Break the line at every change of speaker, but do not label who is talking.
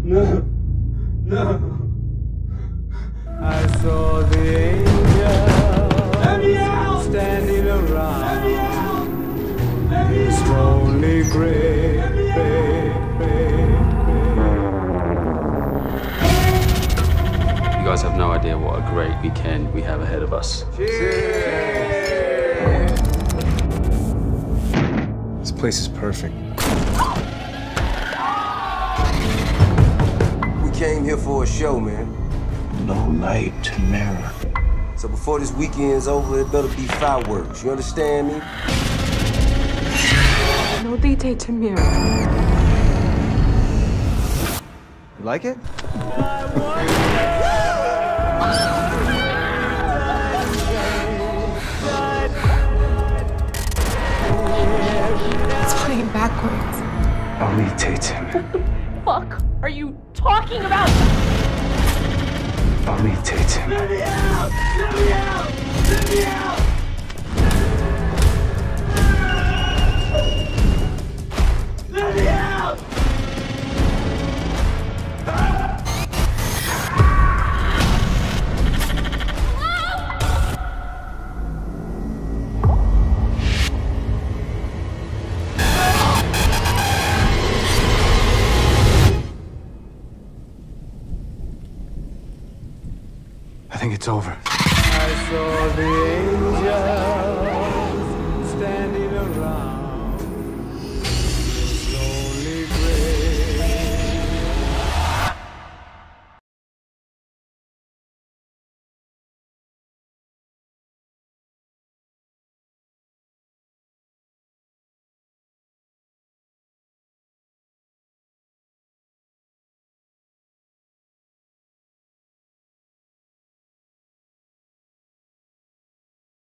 No. No.
I saw the angels standing around.
Let me out! Let me out!
Slowly gray.
You guys have no idea what a great weekend we have ahead of us.
Cheers!
This place is perfect.
We came here for a show, man.
No light to mirror.
So before this weekend's over, it better be fireworks. You understand me?
No detail to mirror.
You like it?
It's playing backwards.
I'll meditate him.
Fuck are you talking about?
I'll meditate him.
Let me out! Let me out! Let me out! Let me out!
I think it's over.
I saw the angels